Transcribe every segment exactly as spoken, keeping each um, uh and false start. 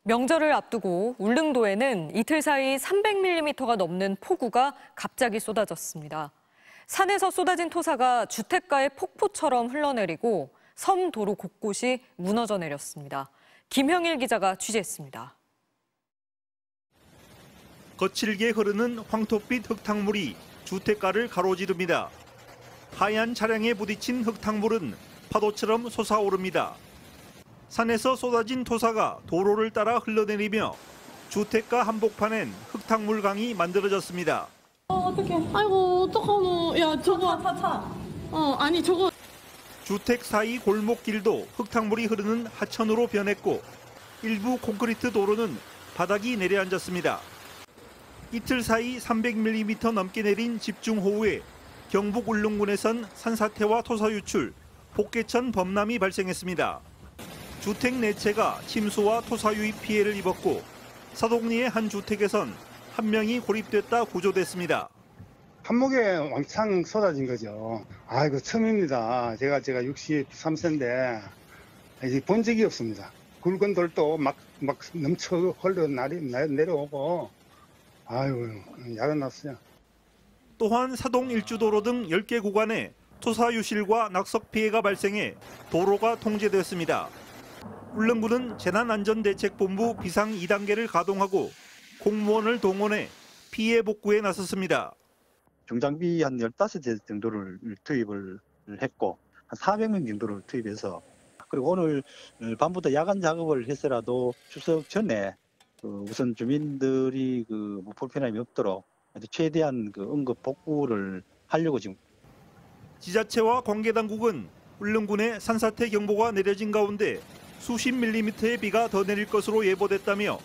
명절을 앞두고 울릉도에는 이틀 사이 삼백 밀리미터가 넘는 폭우가 갑자기 쏟아졌습니다. 산에서 쏟아진 토사가 주택가에 폭포처럼 흘러내리고 섬 도로 곳곳이 무너져 내렸습니다. 김형일 기자가 취재했습니다. 거칠게 흐르는 황토빛 흙탕물이 주택가를 가로지릅니다. 하얀 차량에 부딪힌 흙탕물은 파도처럼 솟아오릅니다. 산에서 쏟아진 토사가 도로를 따라 흘러내리며 주택가 한복판엔 흙탕물강이 만들어졌습니다. 어, 어떡해. 아이고, 어떡하노. 야, 저거. 차, 차, 차. 어, 아니, 저거. 주택 사이 골목길도 흙탕물이 흐르는 하천으로 변했고 일부 콘크리트 도로는 바닥이 내려앉았습니다. 이틀 사이 삼백 밀리미터 넘게 내린 집중호우에 경북 울릉군에선 산사태와 토사 유출, 복개천 범람이 발생했습니다. 주택 네 채가 침수와 토사 유입 피해를 입었고 사동리의 한 주택에선 한 명이 고립됐다 구조됐습니다. 한목에 왕창 쏟아진 거죠. 아이고 처음입니다. 제가 제가 육십삼 세인데 본 적이 없습니다. 굵은 돌도 막, 막 넘쳐 흘러 내려오고 아이고 야단 났어요. 또한 사동 일주도로 등 열 개 구간에 토사 유실과 낙석 피해가 발생해 도로가 통제됐습니다. 울릉군은 재난안전대책본부 비상 이 단계를 가동하고 공무원을 동원해 피해 복구에 나섰습니다. 중장비 한 열다섯 대 정도를 투입을 했고 한 사백 명 정도를 투입해서 그리고 오늘 밤부터 야간 작업을 해서라도 추석 전에 그 우선 주민들이 그 뭐 불편함이 없도록 최대한 그 응급 복구를 하려고 지금. 지자체와 관계당국은 울릉군에 산사태 경보가 내려진 가운데 수십 밀리미터의 비가 더 내릴 것으로 예보됐다며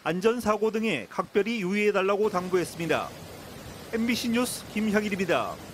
안전사고 등에 각별히 유의해달라고 당부했습니다. 엠비씨 뉴스 김형일입니다.